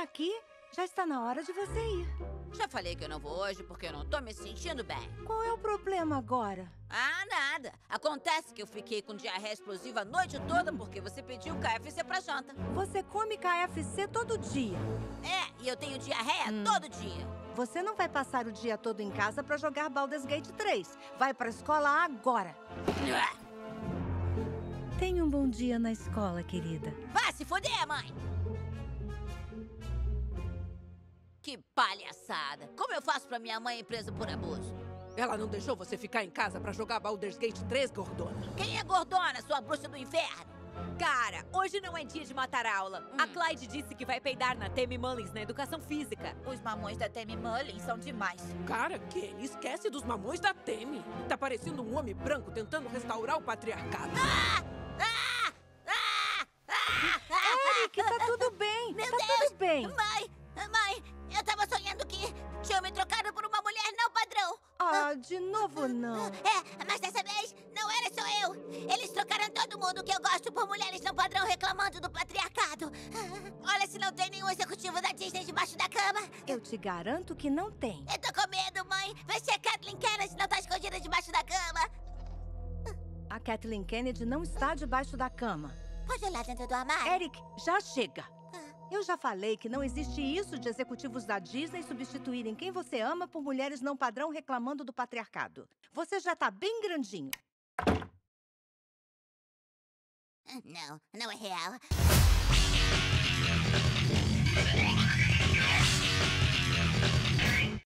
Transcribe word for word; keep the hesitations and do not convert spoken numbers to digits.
tá aqui? Já está na hora de você ir. Já falei que eu não vou hoje porque eu não tô me sentindo bem. Qual é o problema agora? Ah, nada. Acontece que eu fiquei com diarreia explosiva a noite toda porque você pediu K F C pra janta. Você come K F C todo dia. É, e eu tenho diarreia Hum. todo dia. Você não vai passar o dia todo em casa pra jogar Baldur's Gate três. Vai pra escola agora. Tenha um bom dia na escola, querida. Vá se foder, mãe! Que palhaçada! Como eu faço pra minha mãe ir presa por abuso? Ela não deixou você ficar em casa pra jogar Baldur's Gate três, gordona? Quem é gordona, sua bruxa do inferno? Cara, hoje não é dia de matar aula. Hum. A Clyde disse que vai peidar na Tammy Mullins na educação física. Os mamões da Tammy Mullins são demais. Cara, Kenny, esquece dos mamões da Temi. Tá parecendo um homem branco tentando restaurar o patriarcado. Ah! Ah! Ah! Ah! Ah! Eric, tá tudo bem. Meu tá Deus! tudo bem. Mãe! Mãe! Eu tava sonhando que tinham me trocado por uma mulher não padrão. Ah, de novo não. É, mas dessa vez não era só eu. Eles trocaram todo mundo que eu gosto por mulheres não padrão reclamando do patriarcado. Olha se não tem nenhum executivo da Disney debaixo da cama. Eu te garanto que não tem. Eu tô com medo, mãe. Vê se a Kathleen Kennedy não tá escondida debaixo da cama. A Kathleen Kennedy não está debaixo da cama. Pode olhar dentro do armário? Eric, já chega. Eu já falei que não existe isso de executivos da Disney substituírem quem você ama por mulheres não padrão reclamando do patriarcado. Você já tá bem grandinho. Não, não é real.